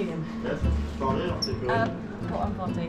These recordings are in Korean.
Medium. Yes, sorry, c'est que... Pour emporter.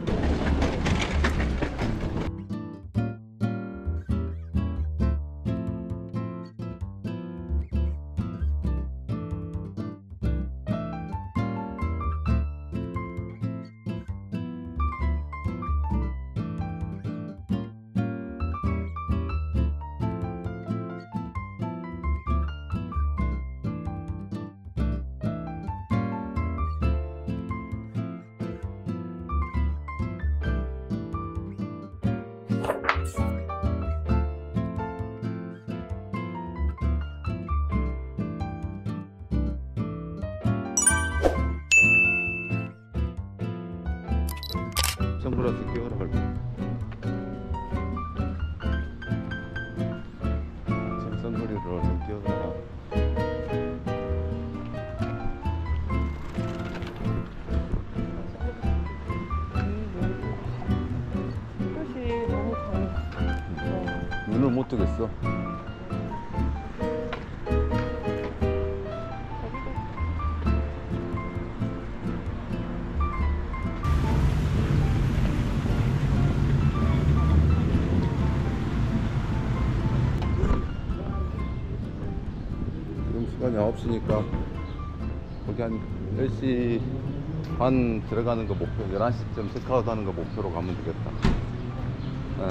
선글라스 끼워라 갈 선글라스를 얼른 끼워라. 햇빛이 너무 강해. 눈을 못 뜨겠어. 시간이 9시니까 거기 한 10시 반 들어가는 거 목표, 11시쯤 체크아웃 하는 거 목표로 가면 되겠다. 네.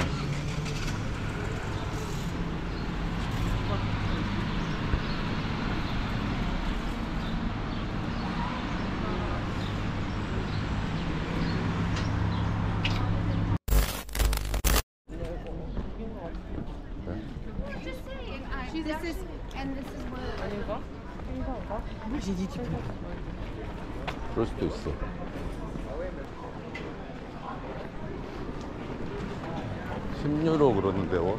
This is, and this is what. 아닌가? 행사인가? 그럴 수도 있어. $10 그러는데 원?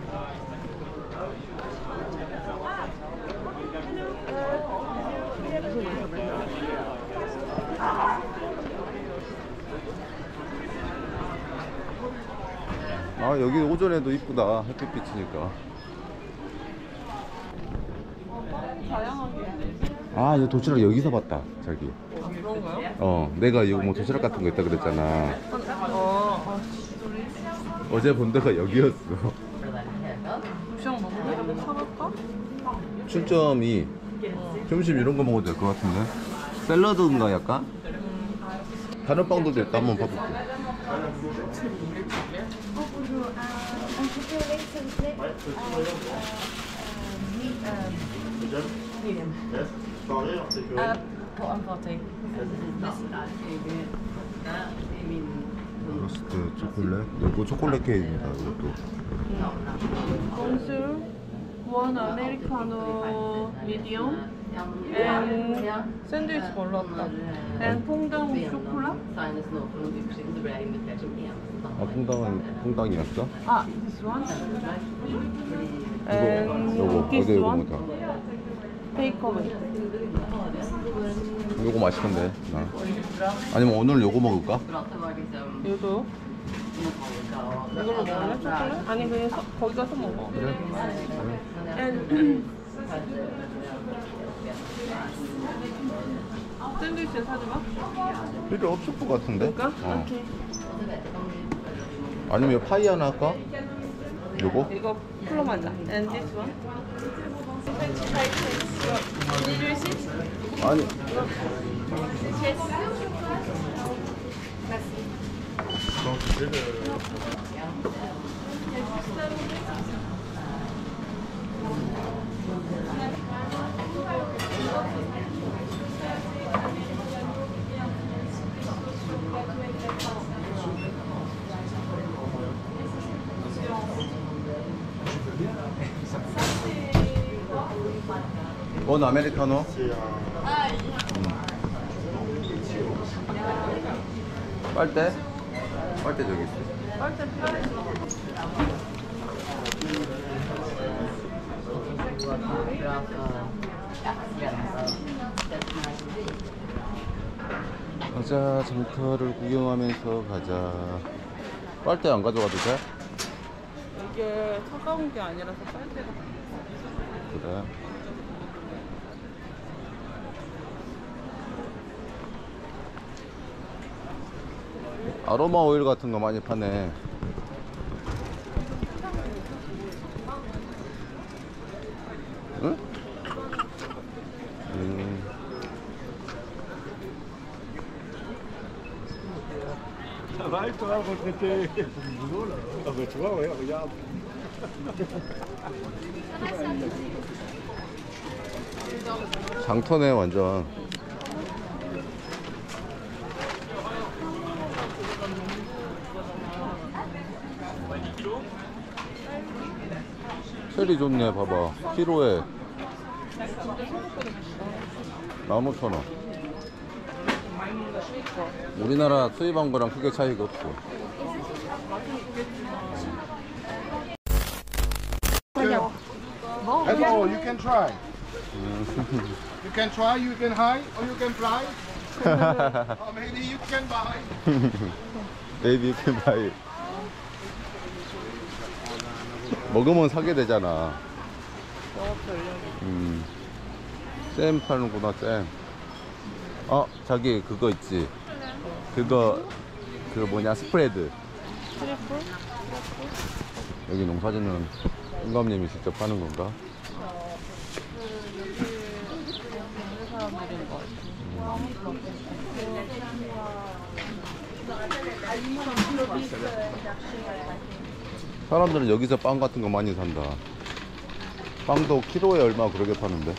아 여기 오전에도 이쁘다. 햇빛 비치니까. 아, 이 도시락 여기서 봤다, 저기. 그런가요? 내가 이거 뭐 도시락 같은 거 있다 그랬잖아. 어제 본 데가 여기였어. 도시락 먹으면 사갈까? 7.2. 점심 이런 거 먹어도 될 것 같은데. 샐러드인가 약간? 다른 빵들도 있다. 한번 봐볼게. Medium. Yes, sorry, c'est que... Pour emporter. 로스트 초콜릿. 이거 초콜릿 케이크입니다. 이것도. Bonjour. One Americano medium. And 샌드위치 뭘로 할까? And 퐁당 초콜릿? 아, 퐁당이었어? 아, this one? 요거, this 어디 요거 one? 먹자. 테이크어웨이. 요거 맛있던데. 아니면 오늘 요거 먹을까? 이거 이걸로 먹을래? 초콜릿? 아니 그냥 거기 가서 먹어. 그래. And 샌드위치 사지 마. 필요 없을 것 같은데? 그럴까? 오케이. 아니면 파이 하나 할까? 요거? 이거 플럼 한다. And this one? Did you receive? 아니. 원 아메리카노? 빨대? 빨대 저기 있어. 빨대 필요해. 가자. 장터를 구경하면서 가자. 빨대 안 가져가도 돼? 이게 차가운 게 아니라서 빨대가. 그래. 아로마 오일 같은 거 많이 파네. 응? Ça va et toi, retraité? C'est du boulot là. Ah bah tu vois, ouais, regarde. 장터네 완전. 체리 좋네. 봐봐, 키로에 15,000원. 우리나라 수입한 거랑 크게 차이가 없어. Hello, you can try. You can try, you can hide, or you can fly. Or maybe you can buy. Maybe you can buy it. 먹으면 사게 되잖아. 잼 파는구나, 잼. 자기 그거 있지. 그거 뭐냐, 스프레드. 트리플? 여기 농사짓는 임감님이 직접 파는 건가? 사람들인 것 사람들은 여기서 빵 같은 거 많이 산다. 빵도 키로에 얼마 그러게 파는데.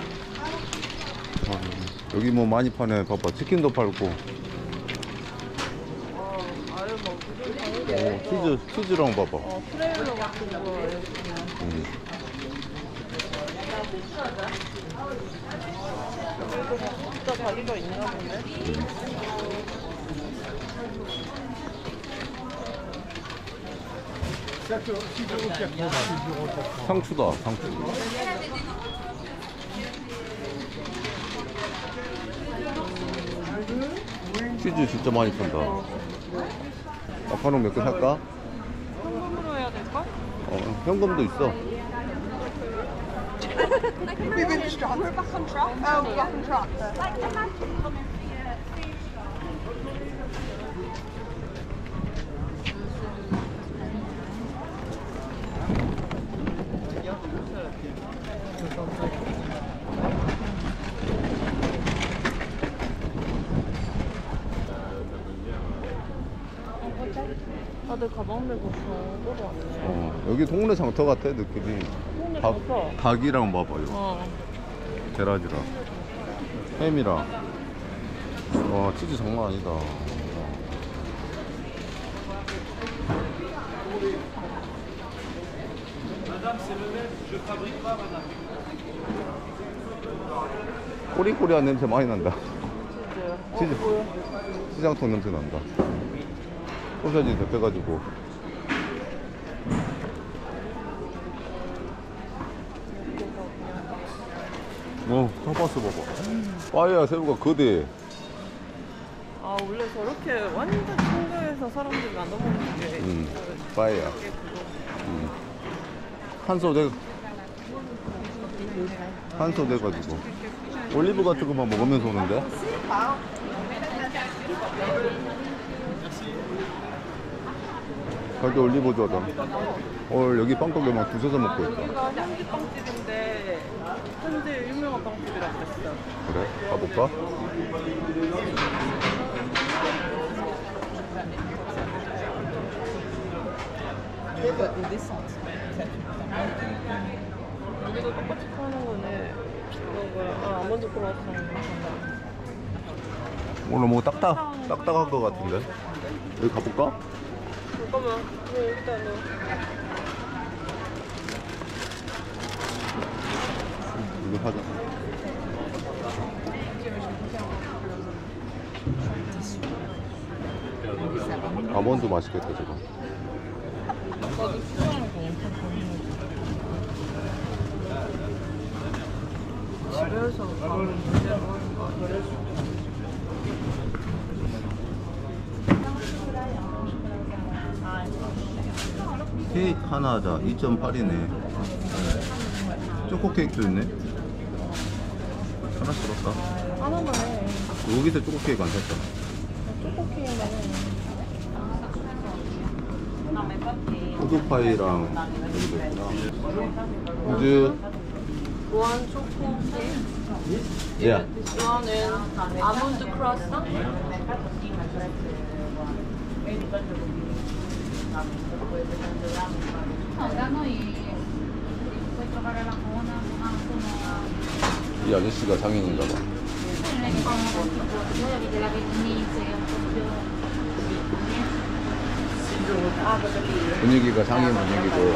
여기 뭐 많이 파네. 봐봐, 치킨도 팔고. 치즈랑 봐봐. 프레일러 같은 거. 진짜 자기가 있나 보네. 상추다, 상추. 치즈 진짜 많이 판다. 마카롱 몇 개 살까? 현금으로 해야 될까? 현금도 있어. 다들 가방 메고 저거로 왔네. 여기 동네 장터 같아, 느낌이. 동네 장터? 닭이랑 봐봐요. 계란이랑 햄이랑. 와, 치즈 장난 아니다. 꼬리꼬리한 냄새 많이 난다. 치즈. 시장통 냄새 난다. 소세지 데펴가지고. 타파스 봐봐. 빠이야 새우가 거대. 아, 원래 저렇게 완전 청도에서 사람들이 나눠 먹는 게. 빠이야. 한소 돼가지고. 올리브 같은 거만 먹으면서 오는데. 가게 올리브 좋아하잖아. 여기 빵떡에 막 주셔서 먹고 있다. 여기가 현지 빵집인데 현지 유명한 빵집이라 그랬어. 그래? 가볼까? 여기도 똑같이 파는 거네. 이거가 아몬드 크로와상. 오늘 뭐 딱딱한 거 같은데? 여기 가볼까? 잠깐만. 일단은. 이거 사자. 아몬드 맛있겠다, 저거. 나도 수정하는 거 엄청 고민해. 집에서 가면 문제로 그래서. 케이크 하나 하자. 2.8이네. 초코 케이크도 있네. 하나씩 할까? 하나만 해. 여기서 초코 케이크 안 샀잖아. 초코 케이크만 해. 호두파이랑 여기도 있구나. 우주. One choco cake. 예. 이거는 아몬드 크로issant. No, da noi puoi trovare la cona, anche una... 이 아저씨가 장인인가 봐. Non è che fa un po' tipo, voi avete la vernise, un po' più... 분위기가 장인 분위기고.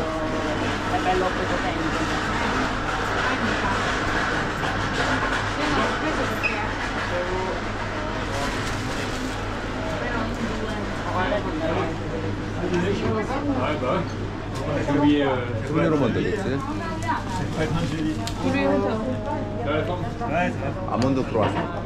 소리로만 되겠지? 우리 회사. 아몬드 크로아상.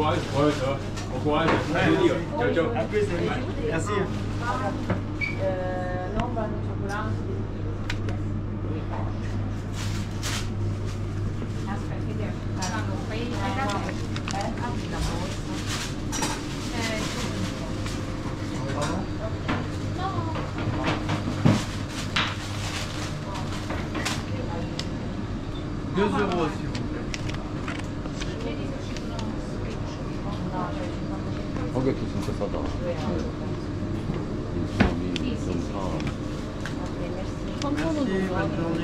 가격도 진짜 싸다. 2.2, 2.4. 3,000원 정도.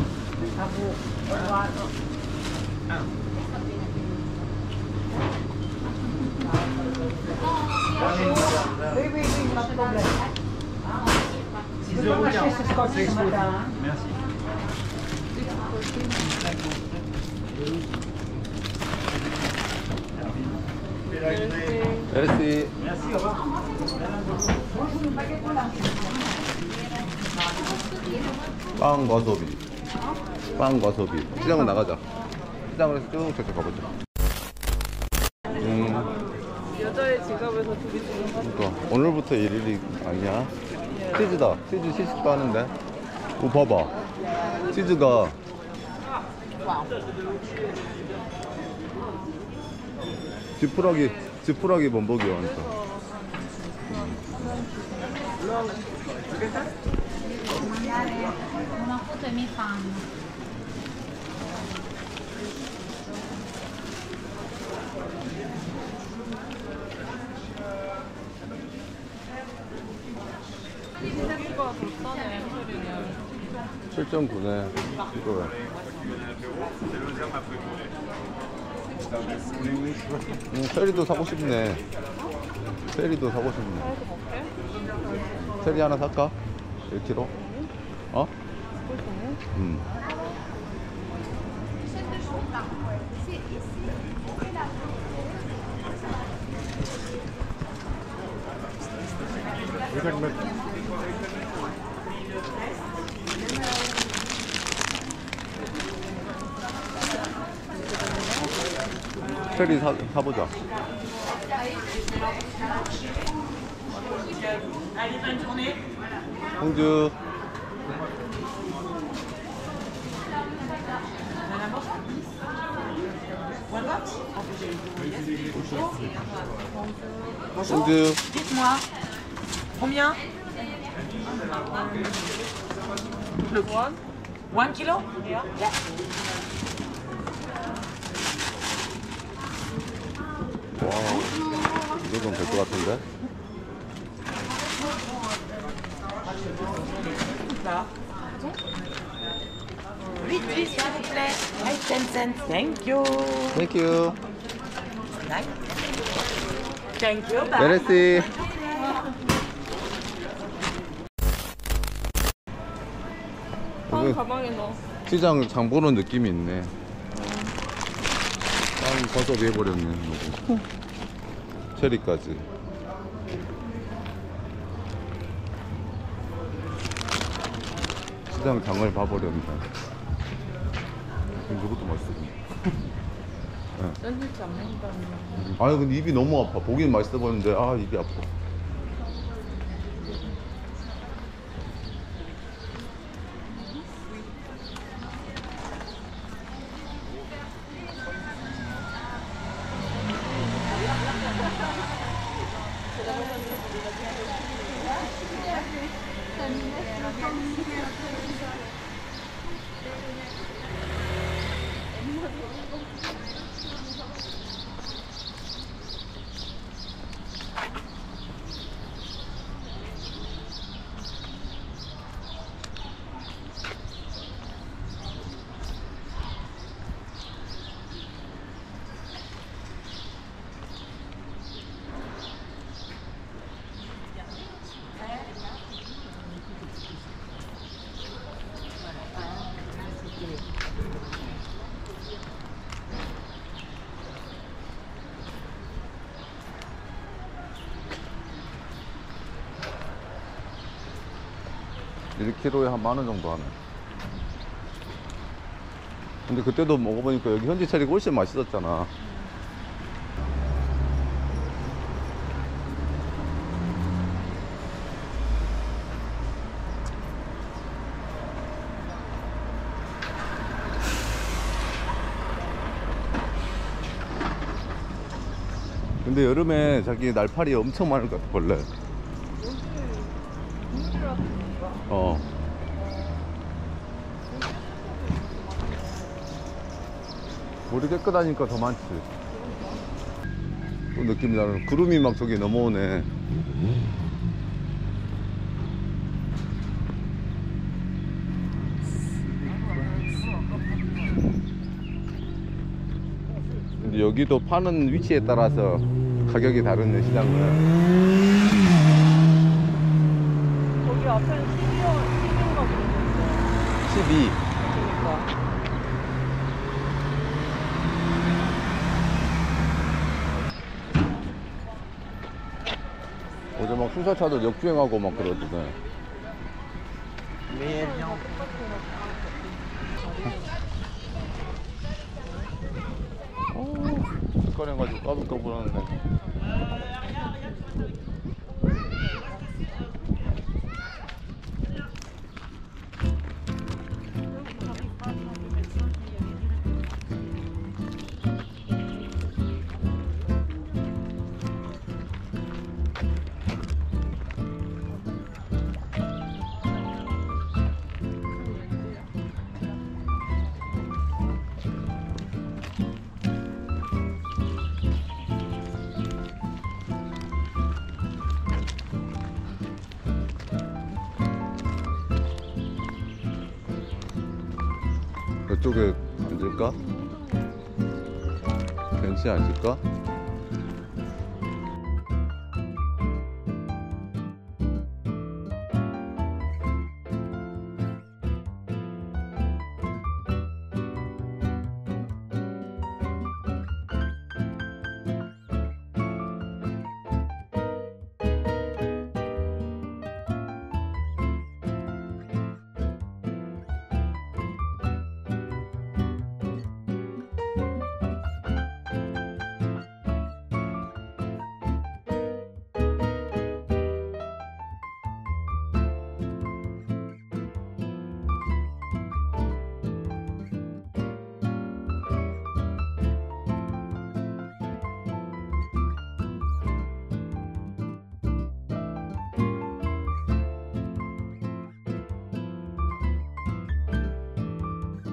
메르시. 빵 과소비. 빵 과소비. 시장은 나가자. 시장으로 쭉 저쪽 가보자. 여자의 지갑에서 두개 주는 거. 그러니까 오늘부터 일일이 아니야? 치즈다. 치즈 시식도 하는데. 오 봐봐. 치즈가 지푸라기 범벅이야 완전. Mandare una foto ai miei fan. 생각보다 더 싸네, 소리는. 7.9네. 이거 체리도 사고 싶네. 체리도 사고 싶네. 체리 하나 살까? 1kg? 어? 체리 사보자. 홍주. 홍주. Dites-moi, combien? Le quoi? 1 kilo? 와, 이 정도면 될 것 같은데? Vite, vite, s'il vous plaît. 10 cents. Thank you. 땡큐. Thank you. Bye. 메르시. 빵 가방에 넣어. 시장 장 보는 느낌이 있네. 빵 버섯 해버렸네. 이거. 체리까지. 시장 장을 봐버렸다. 이것도 맛있어. 샌드위치 안 먹는다는 아니 근데 입이 너무 아파. 보기는 맛있어 보이는데 아 입이 아파. 1kg에 한 10,000원 정도 하네. 근데 그때도 먹어보니까 여기 현지 차리가 훨씬 맛있었잖아. 근데 여름에 자기 날파리 엄청 많을 것 같아, 벌레. 물이 깨끗하니까 더 많지. 또 느낌이 나는 구름이 막 저기 넘어오네. 근데 여기도 파는 위치에 따라서 가격이 다른 시장은. 거기 앞에는 12인가 그랬어. 12. 그러니까. 어제 막 수사차들 역주행하고 막 그러던데. 꺼내가지고 까불까불하는데. 이쪽에 앉을까? 벤치에 앉을까?